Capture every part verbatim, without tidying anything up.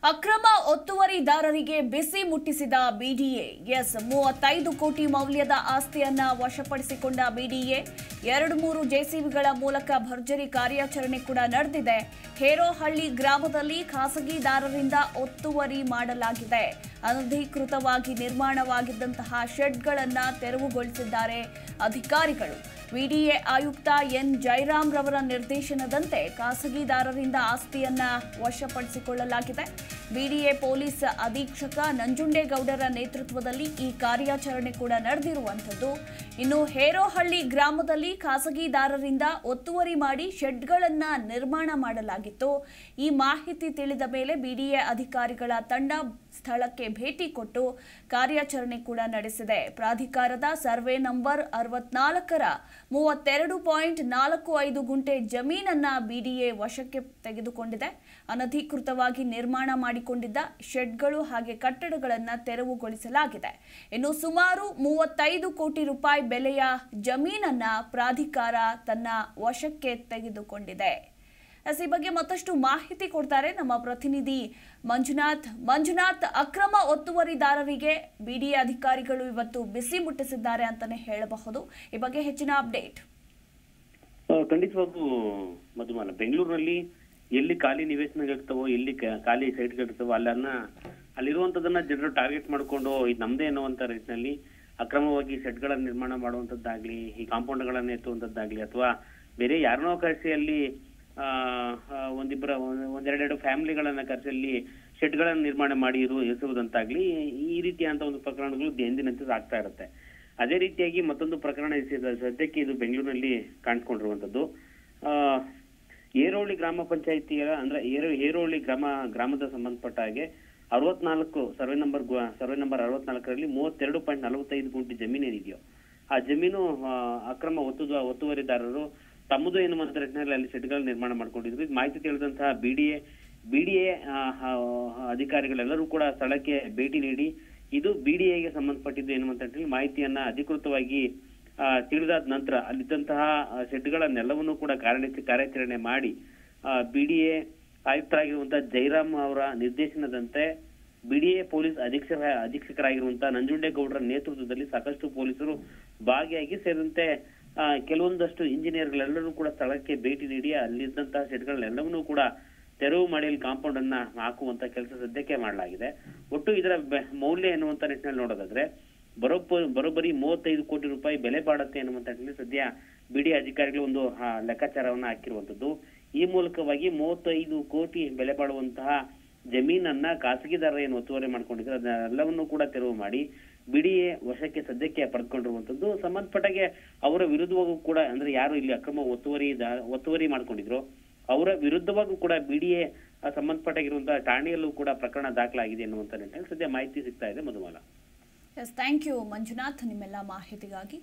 ಅಕ್ರಮ ಒತ್ತುವರಿದಾರರಿಗೆ ಬಿಸಿ ಮುಟ್ಟಿಸಿದ BDA. S ಮೂವತ್ತೈದು ಕೋಟಿ ಮೌಲ್ಯದ ಆಸ್ತಿಯನ್ನ ವಶಪಡಿಸಿಕೊಂಡ ಬಿಡಿಎ. ಎರಡು ಮೂರು ಜೆಸಿಬಿಗಳ ಮೂಲಕ ಭರ್ಜರಿ ಕಾರ್ಯಾಚರಣೆ ಕೂಡ ನಡೆದಿದೆ. ಹೇರೋಹಳ್ಳಿ ಗ್ರಾಮದಲ್ಲಿ ಖಾಸಗಿದಾರರಿಂದ ಒತ್ತುವರಿ ಮಾಡಲಾಗಿದೆ. ಅನಧಿಕೃತವಾಗಿ ನಿರ್ಮಾಣವಾಗಿದ್ದಂತಹ ಶೆಡ್ಗಳನ್ನು ತೆರವುಗೊಳಿಸಿದ್ದಾರೆ ಅಧಿಕಾರಿಗಳು. ಬಿಡಿಎ ಆಯುಕ್ತ ಎನ್ ಜಯರಾಮ್ ರವರ ನಿರ್ದೇಶನದಂತೆ ಖಾಸಗಿದಾರರಿಂದ ಆಸ್ತಿಯನ್ನ ವಶಪಡಿಸಿಕೊಳ್ಳಲಾಗಿದೆ. ಬಿಡಿಎ ಪೊಲೀಸ್ ಅಧೀಕ್ಷಕ ನಂಜುಂಡೇಗೌಡರ ನೇತೃತ್ವದಲ್ಲಿ ಈ ಕಾರ್ಯಾಚರಣೆ ಕೂಡ ನಡೆದಿರುವಂಥದ್ದು. ಇನ್ನು ಹೇರೋಹಳ್ಳಿ ಗ್ರಾಮದಲ್ಲಿ ಖಾಸಗಿದಾರರಿಂದ ಒತ್ತುವರಿ ಮಾಡಿ ಶೆಡ್ಗಳನ್ನ ನಿರ್ಮಾಣ ಮಾಡಲಾಗಿತ್ತು. ಈ ಮಾಹಿತಿ ತಿಳಿದ ಮೇಲೆ ಬಿಡಿಎ ಅಧಿಕಾರಿಗಳ ತಂಡ ಸ್ಥಳಕ್ಕೆ ಭೇಟಿ ಕೊಟ್ಟು ಕಾರ್ಯಾಚರಣೆ ಕೂಡ ನಡೆಸಿದೆ. ಪ್ರಾಧಿಕಾರದ ಸರ್ವೆ ನಂಬರ್ ಅರವತ್ನಾಲ್ಕರ ಮೂವತ್ತೆರಡು ಪಾಯಿಂಟ್ ನಾಲ್ಕು ಐದು ಗುಂಟೆ ಜಮೀನನ್ನ ಬಿಡಿಎ ವಶಕ್ಕೆ ತೆಗೆದುಕೊಂಡಿದೆ. ಅನಧಿಕೃತವಾಗಿ ನಿರ್ಮಾಣ ಮಾಡಿಕೊಂಡಿದ್ದ ಶೆಡ್ಗಳು ಹಾಗೆ ಕಟ್ಟಡಗಳನ್ನು ತೆರವುಗೊಳಿಸಲಾಗಿದೆ. ಇನ್ನು ಸುಮಾರು ಮೂವತ್ತೈದು ಕೋಟಿ ರೂಪಾಯಿ ಬೆಲೆಯ ಜಮೀನನ್ನ ಪ್ರಾಧಿಕಾರ ತನ್ನ ವಶಕ್ಕೆ ತೆಗೆದುಕೊಂಡಿದೆ. ಈ ಬಗ್ಗೆ ಮತ್ತಷ್ಟು ಮಾಹಿತಿ ಕೊಡ್ತಾರೆ ನಮ್ಮ ಪ್ರತಿನಿಧಿ ಮಂಜುನಾಥ್. ಮಂಜುನಾಥ್, ಅಕ್ರಮ ಒತ್ತುವರಿದಾರರಿಗೆ ಬಿಡಿಎ ಅಧಿಕಾರಿಗಳು ಇವತ್ತು ಬಿಸಿ ಮುಟ್ಟಿಸಿದ್ದಾರೆ ಅಂತಾನೆ ಹೇಳಬಹುದು. ಈ ಬಗ್ಗೆ ಹೆಚ್ಚಿನ ಅಪ್ಡೇಟ್. ಖಂಡಿತವಾಗೂ ಮಧುಮಾಲ, ಬೆಂಗಳೂರಿನಲ್ಲಿ ಎಲ್ಲಿ ಖಾಲಿ ನಿವೇಶನಗಳಿರ್ತವೋ, ಎಲ್ಲಿ ಖಾಲಿ ಸೈಟ್ಗಳಿರ್ತವೋ ಅಲ್ಲನ್ನ ಅಲ್ಲಿರುವಂತದನ್ನ ಜನರು ಟಾರ್ಗೆಟ್ ಮಾಡಿಕೊಂಡು ಇದು ನಮ್ದೇ ಅನ್ನುವಂತ ರೀತಿಯಲ್ಲಿ ಅಕ್ರಮವಾಗಿ ಸೆಟ್ಗಳನ್ನ ನಿರ್ಮಾಣ ಮಾಡುವಂತದ್ದಾಗ್ಲಿ, ಈ ಕಾಂಪೌಂಡ್ಗಳನ್ನ ಎತ್ತುವಂತದ್ದಾಗ್ಲಿ, ಅಥವಾ ಬೇರೆ ಯಾರನ್ನೋ ಕರೆಸಿ ಅಲ್ಲಿ ಒಂದಿಬ್ಬರ ಒಂದೆರಡೆರಡು ಫ್ಯಾಮಿಲಿಗಳನ್ನ ಕರೆಸಲ್ಲಿ ಶೆಡ್ಗಳನ್ನ ನಿರ್ಮಾಣ ಮಾಡಿ ಇರು ಎಸುವುದಂತಾಗ್ಲಿ, ಈ ರೀತಿಯಾದಂತ ಒಂದು ಪ್ರಕರಣಗಳು ಎಂದಿನಂತೆ ಆಗ್ತಾ ಇರುತ್ತೆ. ಅದೇ ರೀತಿಯಾಗಿ ಮತ್ತೊಂದು ಪ್ರಕರಣ ಸದ್ಯಕ್ಕೆ ಇದು ಬೆಂಗಳೂರಿನಲ್ಲಿ ಕಾಣಿಸ್ಕೊಂಡಿರುವಂತದ್ದು. ಆ ಹೇರೋಹಳ್ಳಿ ಗ್ರಾಮ ಪಂಚಾಯಿತಿಯ ಅಂದ್ರೆ ಹೇರೋಹಳ್ಳಿ ಗ್ರಾಮ ಗ್ರಾಮದ ಸಂಬಂಧಪಟ್ಟ ಹಾಗೆ ಅರವತ್ನಾಲ್ಕು ಸರ್ವೆ ನಂಬರ್ ಸರ್ವೆ ನಂಬರ್ ಅರವತ್ನಾಲ್ಕರಲ್ಲಿ ಮೂವತ್ತೆರಡು ಪಾಯಿಂಟ್ ನಲವತ್ತೈದು ಗುಂಟೆ ಜಮೀನು ಏನಿದೆಯೋ ಆ ಜಮೀನು ಅಕ್ರಮ ಒತ್ತು ಒತ್ತುವರಿದಾರರು ತಮ್ಮದು ಎನ್ನುವಂತ ನಿಟ್ಟಿನಲ್ಲಿ ಅಲ್ಲಿ ಶೆಡ್ಗಳ ನಿರ್ಮಾಣ ಮಾಡ್ಕೊಂಡಿದ್ರು. ಇದು ಮಾಹಿತಿ ತಿಳಿದಂತಹ ಬಿಡಿಎ ಬಿಡಿಎ ಅಧಿಕಾರಿಗಳೆಲ್ಲರೂ ಕೂಡ ಸ್ಥಳಕ್ಕೆ ಭೇಟಿ ನೀಡಿ ಇದು ಬಿಡಿಎಗೆ ಸಂಬಂಧಪಟ್ಟಿದ್ದು ಎನ್ನುವಂತ ನಿಟ್ಟಿನಲ್ಲಿ ಮಾಹಿತಿಯನ್ನ ಅಧಿಕೃತವಾಗಿ ತಿಳಿದಾದ ನಂತರ ಅಲ್ಲಿದ್ದಂತಹ ಶೆಡ್ಗಳನ್ನೆಲ್ಲವನ್ನೂ ಕೂಡ ಕಾರ್ಯ ಕಾರ್ಯಾಚರಣೆ ಮಾಡಿ ಬಿಡಿಎ ಆಯುಕ್ತರಾಗಿರುವಂತಹ ಜಯರಾಮ್ ಅವರ ನಿರ್ದೇಶನದಂತೆ ಬಿಡಿಎ ಪೊಲೀಸ್ ಅಧೀಕ್ಷಕ ಅಧೀಕ್ಷಕರಾಗಿರುವಂತಹ ನಂಜುಂಡೇಗೌಡರ ನೇತೃತ್ವದಲ್ಲಿ ಸಾಕಷ್ಟು ಪೊಲೀಸರು ಭಾಗಿಯಾಗಿ ಸೇರಿದಂತೆ ಕೆಲವೊಂದಷ್ಟು ಇಂಜಿನಿಯರ್ಗಳೆಲ್ಲರೂ ಕೂಡ ಸ್ಥಳಕ್ಕೆ ಭೇಟಿ ನೀಡಿ ಅಲ್ಲಿದ್ದಂತಹ ಶೆಡ್ಗಳನ್ನೆಲ್ಲವನ್ನೂ ಕೂಡ ತೆರವು ಮಾಡಿ ಅಲ್ಲಿ ಕಾಂಪೌಂಡ್ ಅನ್ನ ಹಾಕುವಂತ ಕೆಲಸ ಸದ್ಯಕ್ಕೆ ಮಾಡಲಾಗಿದೆ. ಒಟ್ಟು ಇದರ ಮೌಲ್ಯ ಎನ್ನುವಂತ ನಿಟ್ಟಿನಲ್ಲಿ ನೋಡೋದಾದ್ರೆ ಬರೋಬ್ಬ ಬರೋಬ್ಬರಿ ಮೂವತ್ತೈದು ಕೋಟಿ ರೂಪಾಯಿ ಬೆಲೆ ಬಾಳುತ್ತೆ ಎನ್ನುವಂತ ನಿಟ್ಟಿನಲ್ಲಿ ಸದ್ಯ ಬಿಡಿ ಅಧಿಕಾರಿಗಳು ಒಂದು ಲೆಕ್ಕಾಚಾರವನ್ನ ಹಾಕಿರುವಂತದ್ದು. ಈ ಮೂಲಕವಾಗಿ ಮೂವತ್ತೈದು ಕೋಟಿ ಬೆಲೆ ಬಾಳುವಂತಹ ಜಮೀನನ್ನ ಖಾಸಗಿದಾರ ಏನು ಒತ್ತುವರಿ ಮಾಡ್ಕೊಂಡಿದ್ರು ಅದನ್ನೆಲ್ಲವನ್ನೂ ಕೂಡ ತೆರವು ಮಾಡಿ ಬಿಡಿಎ ವಶಕ್ಕೆ ಸದ್ಯಕ್ಕೆ ಪಡೆದುಕೊಂಡಿರುವಂತದ್ದು. ಸಂಬಂಧಪಟ್ಟಾಗೆ ಅವರ ವಿರುದ್ಧವಾಗೂ ಕೂಡ ಅಂದ್ರೆ ಯಾರು ಇಲ್ಲಿ ಅಕ್ರಮ ಒತ್ತುವರಿ ಒತ್ತುವರಿ ಮಾಡ್ಕೊಂಡಿದ್ರು ಅವರ ವಿರುದ್ಧವಾಗೂ ಕೂಡ ಬಿಡಿಎ ಸಂಬಂಧಪಟ್ಟಾಗಿರುವಂತಹ ಠಾಣೆಯಲ್ಲೂ ಕೂಡ ಪ್ರಕರಣ ದಾಖಲಾಗಿದೆ ಎನ್ನುವಂತ ನಿಟ್ಟಿನಲ್ಲಿ ಸದ್ಯ ಮಾಹಿತಿ ಸಿಗ್ತಾ ಇದೆ. Madhumala, yes, thank you Manjunath ನಿಮ್ಮೆಲ್ಲ ಮಾಹಿತಿಗಾಗಿ.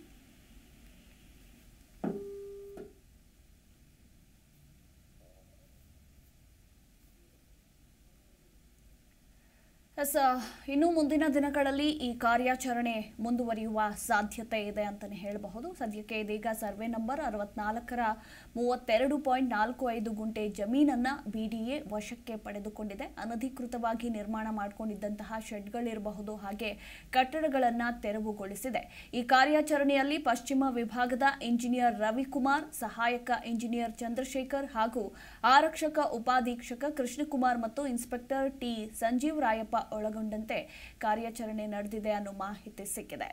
ಎಸ್, ಇನ್ನು ಮುಂದಿನ ದಿನಗಳಲ್ಲಿ ಈ ಕಾರ್ಯಾಚರಣೆ ಮುಂದುವರಿಯುವ ಸಾಧ್ಯತೆ ಇದೆ ಅಂತಲೇ ಹೇಳಬಹುದು. ಸದ್ಯಕ್ಕೆ ಇದೀಗ ಸರ್ವೆ ನಂಬರ್ ಅರವತ್ನಾಲ್ಕರ ಮೂವತ್ತೆರಡು ಪಾಯಿಂಟ್ ನಾಲ್ಕು ಐದು ಗುಂಟೆ ಜಮೀನನ್ನ ಬಿಡಿಎ ವಶಕ್ಕೆ ಪಡೆದುಕೊಂಡಿದೆ. ಅನಧಿಕೃತವಾಗಿ ನಿರ್ಮಾಣ ಮಾಡಿಕೊಂಡಿದ್ದಂತಹ ಶೆಡ್ಗಳಿರಬಹುದು ಹಾಗೆ ಕಟ್ಟಡಗಳನ್ನು ತೆರವುಗೊಳಿಸಿದೆ. ಈ ಕಾರ್ಯಾಚರಣೆಯಲ್ಲಿ ಪಶ್ಚಿಮ ವಿಭಾಗದ ಇಂಜಿನಿಯರ್ ರವಿಕುಮಾರ್, ಸಹಾಯಕ ಇಂಜಿನಿಯರ್ ಚಂದ್ರಶೇಖರ್ ಹಾಗೂ ಆರಕ್ಷಕ ಉಪಾಧೀಕ್ಷಕ ಕೃಷ್ಣಕುಮಾರ್ ಮತ್ತು ಇನ್ಸ್ಪೆಕ್ಟರ್ ಟಿ ಸಂಜೀವ್ ರಾಯಪ್ಪ ಒಳಗೊಂಡಂತೆ ಕಾರ್ಯಾಚರಣೆ ನಡೆದಿದೆ ಅನ್ನೋ ಮಾಹಿತಿ ಸಿಕ್ಕಿದೆ.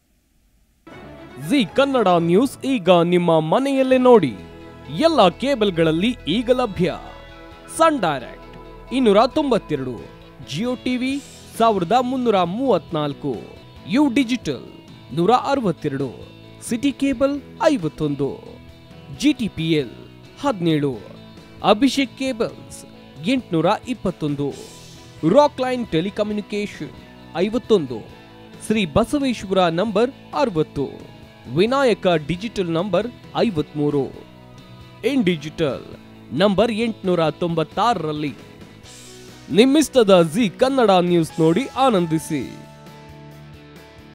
ಜಿ ಕನ್ನಡ ನ್ಯೂಸ್ ಈಗ ನಿಮ್ಮ ಮನೆಯಲ್ಲೇ ನೋಡಿ. ಎಲ್ಲ ಕೇಬಲ್ಗಳಲ್ಲಿ ಈಗ ಲಭ್ಯ. ಸನ್ ಡೈರೆಕ್ಟ್ ಇನ್ನೂರ ತೊಂಬತ್ತೆರಡು, ಜಿಯೋ ಟಿವಿ ಸಾವಿರದ ಮುನ್ನೂರ ಮೂವತ್ನಾಲ್ಕು, ಯು ಡಿಜಿಟಲ್ ನೂರ ಅರವತ್ತೆರಡು, ಸಿಟಿ ಕೇಬಲ್ ಐವತ್ತೊಂದು, ಜಿಟಿಪಿಎಲ್ ಹದಿನೇಳು, ಅಭಿಷೇಕ್ ಕೇಬಲ್ಸ್ ಎಂಟುನೂರ ಇಪ್ಪತ್ತೊಂದು, ರಾಕ್ ಲೈನ್ ಟೆಲಿಕಮ್ಯುನಿಕೇಶನ್ ಐವತ್ತೊಂದು, ಶ್ರೀ ಬಸವೇಶ್ವರ ನಂಬರ್ ಅರವತ್ತು, ವಿನಾಯಕ ಡಿಜಿಟಲ್ ನಂಬರ್ ಐವತ್ಮೂರು, ಇನ್ ಡಿಜಿಟಲ್ ನಂಬರ್ ಎಂಟುನೂರ ತೊಂಬತ್ತಾರರಲ್ಲಿ. ನಿಮ್ಮಿಸ್ತದ ಜಿ ಕನ್ನಡ ನ್ಯೂಸ್ ನೋಡಿ ಆನಂದಿಸಿ.